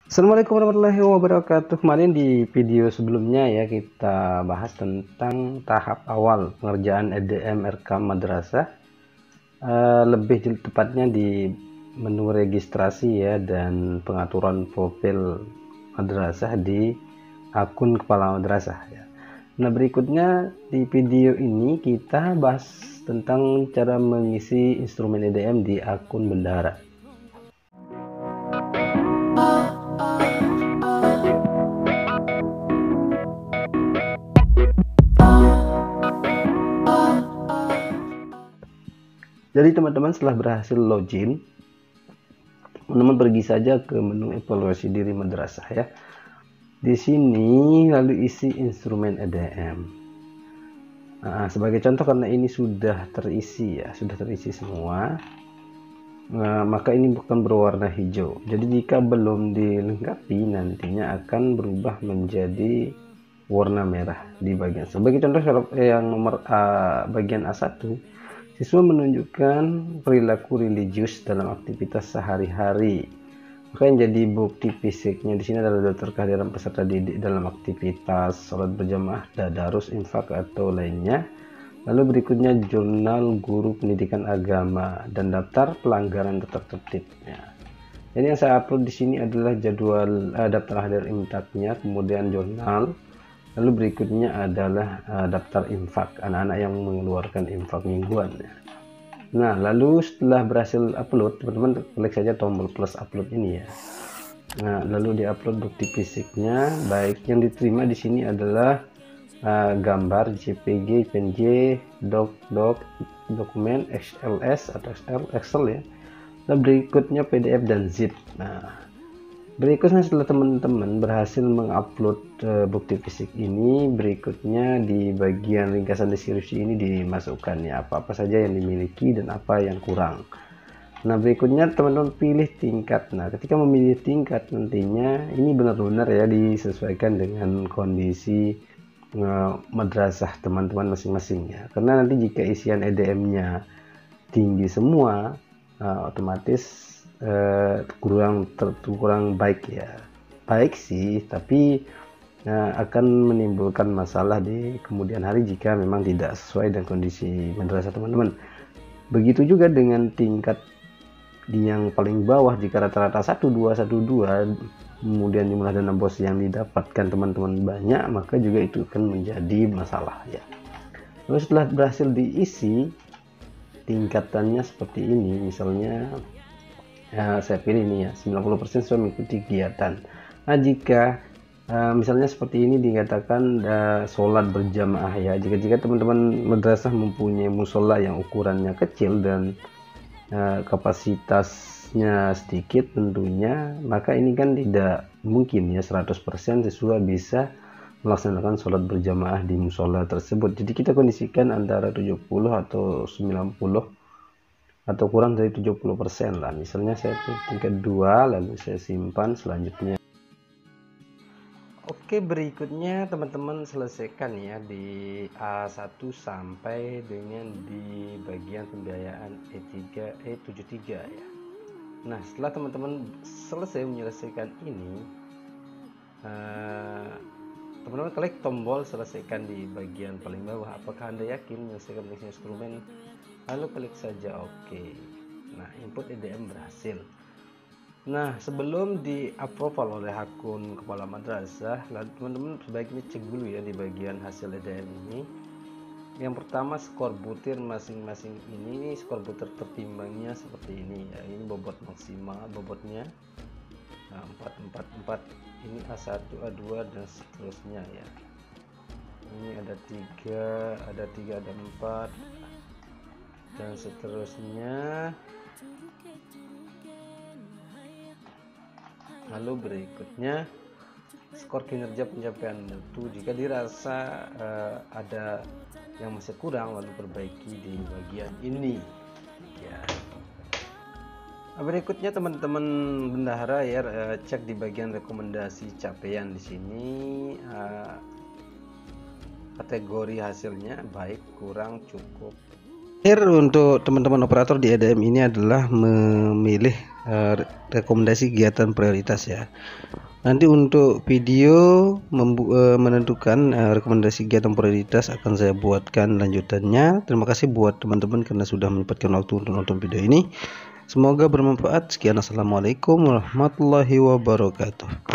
Assalamualaikum warahmatullahi wabarakatuh. Kemarin di video sebelumnya ya kita bahas tentang tahap awal pengerjaan EDM RK Madrasah, lebih tepatnya di menu registrasi ya dan pengaturan profil madrasah di akun kepala madrasah ya. Nah, berikutnya di video ini kita bahas tentang cara mengisi instrumen EDM di akun bendahara. Jadi teman-teman setelah berhasil login, teman-teman pergi saja ke menu evaluasi diri madrasah ya. Di sini lalu isi instrumen EDM. Nah, sebagai contoh karena ini sudah terisi ya, sudah terisi semua. Nah, maka ini bukan berwarna hijau. Jadi jika belum dilengkapi nantinya akan berubah menjadi warna merah di bagian. Sebagai contoh kalau yang nomor bagian A1, siswa menunjukkan perilaku religius dalam aktivitas sehari-hari. Maka yang jadi bukti fisiknya di sini adalah daftar kehadiran peserta didik dalam aktivitas sholat berjamaah, tadarus, infak atau lainnya. Lalu berikutnya jurnal guru pendidikan agama dan daftar pelanggaran tata tertibnya. Jadi yang saya upload di sini adalah jadwal daftar hadir imtaknya, kemudian jurnal. Lalu berikutnya adalah daftar infak, anak-anak yang mengeluarkan infak mingguan. Nah, lalu setelah berhasil upload, teman-teman klik saja tombol plus upload ini ya. Nah, lalu diupload bukti fisiknya, baik yang diterima di sini adalah gambar JPG, PNG, dokumen XLS atau Excel ya. Dan berikutnya PDF dan zip. Nah, berikutnya setelah teman-teman berhasil mengupload bukti fisik ini, berikutnya di bagian ringkasan deskripsi ini dimasukkan ya apa-apa saja yang dimiliki dan apa yang kurang. Nah, berikutnya teman-teman pilih tingkat. Nah, ketika memilih tingkat nantinya ini benar-benar ya disesuaikan dengan kondisi madrasah teman-teman masing-masing ya. Karena nanti jika isian EDM-nya tinggi semua, otomatis kurang baik ya. Baik sih, tapi akan menimbulkan masalah di kemudian hari jika memang tidak sesuai dengan kondisi madrasah teman-teman. Begitu juga dengan tingkat di yang paling bawah, jika rata-rata 1212 kemudian jumlah dana bos yang didapatkan teman-teman banyak, maka juga itu akan menjadi masalah ya. Lalu setelah berhasil diisi tingkatannya seperti ini, misalnya ya, saya pilih ini ya 90% sudah mengikuti kegiatan. Nah, jika misalnya seperti ini dikatakan sholat berjamaah ya, jika teman-teman madrasah mempunyai musola yang ukurannya kecil dan kapasitasnya sedikit tentunya, maka ini kan tidak mungkin ya 100% siswa bisa melaksanakan sholat berjamaah di musola tersebut. Jadi kita kondisikan antara 70 atau 90 atau kurang dari 70% lah. Misalnya saya tingkat 2, lalu saya simpan selanjutnya. Oke, berikutnya teman-teman selesaikan ya di A1 sampai dengan di bagian pembiayaan E73 ya. Nah, setelah teman-teman selesai menyelesaikan ini, teman-teman klik tombol selesaikan di bagian paling bawah. Apakah Anda yakin menyelesaikan mengisi instrumen? Lalu klik saja OK. Nah, input EDM berhasil. Nah, sebelum di approval oleh akun kepala madrasah, teman-teman sebaiknya cek dulu ya di bagian hasil EDM ini. Yang pertama, skor butir masing-masing ini skor butir tertimbangnya seperti ini ya. Ini bobot maksimal bobotnya 444. Ini A1, A2 dan seterusnya ya. Ini ada 3, ada 4 dan seterusnya. Lalu berikutnya skor kinerja pencapaian mutu. Jika dirasa ada yang masih kurang, lalu perbaiki di bagian ini ya. Berikutnya teman-teman bendahara ya, cek di bagian rekomendasi capaian di sini, kategori hasilnya baik, kurang, cukup, Terakhir untuk teman-teman operator di EDM ini adalah memilih rekomendasi kegiatan prioritas ya. Nanti untuk video menentukan rekomendasi kegiatan prioritas akan saya buatkan lanjutannya. Terima kasih buat teman-teman karena sudah menyempatkan waktu untuk nonton video ini. Semoga bermanfaat. Sekian, assalamualaikum warahmatullahi wabarakatuh.